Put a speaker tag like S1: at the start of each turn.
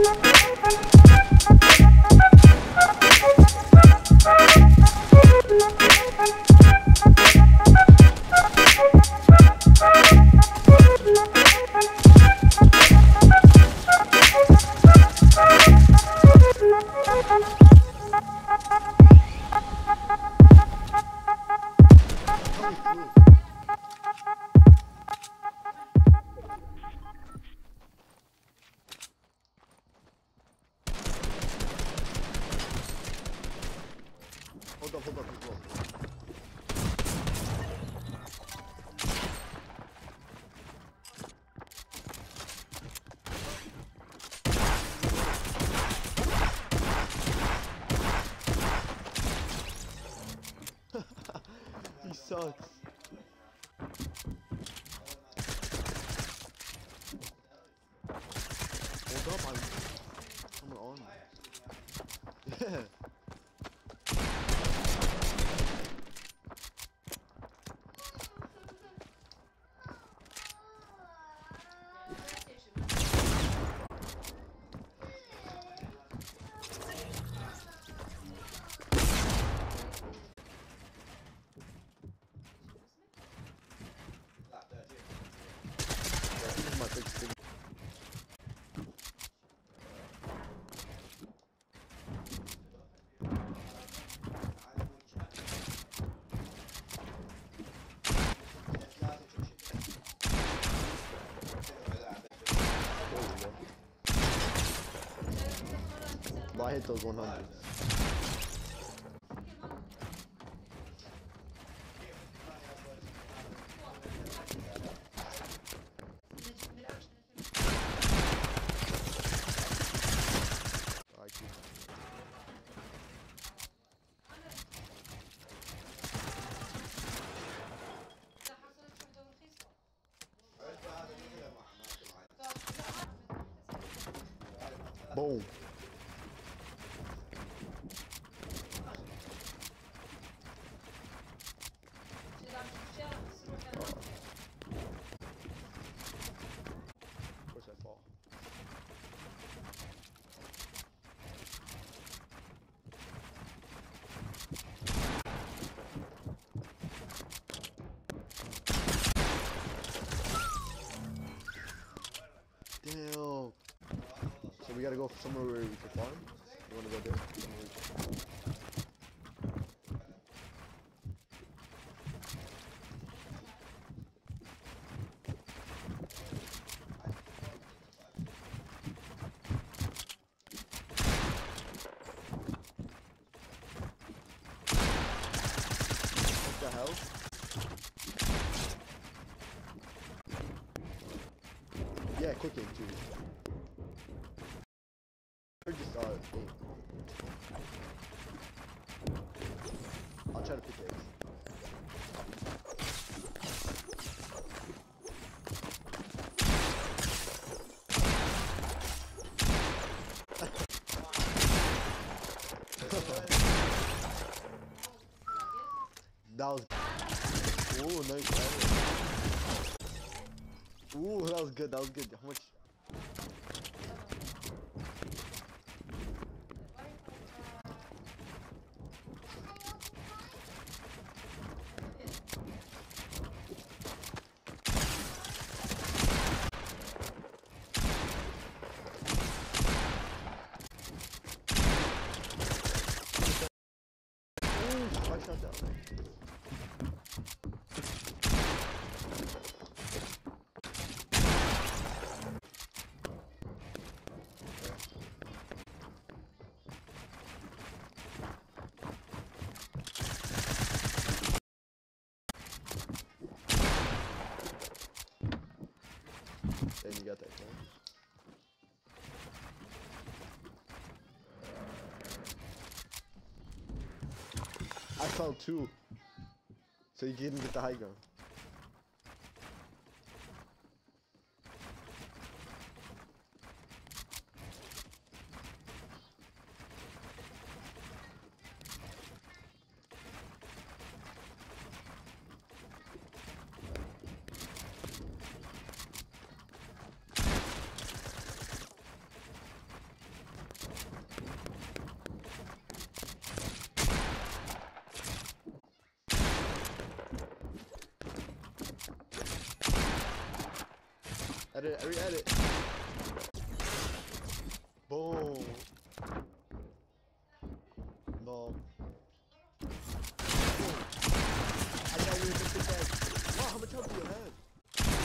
S1: Hold up, as well. He sucks. Hold up, I'm on. Yeah. This is my big thing. I hit those 100s. Boom. Of course I fall. Damn. So we gotta go somewhere where we can farm? You wanna go there? What the hell? Yeah, cooking too. Or just I'll try to pick eggs. That was. Ooh, nice. Ooh, that was good. That was good. How much? Ooh, I shot down. And you got that thing. I fell too. So you didn't get the high ground. Edit, re-edit. Boom.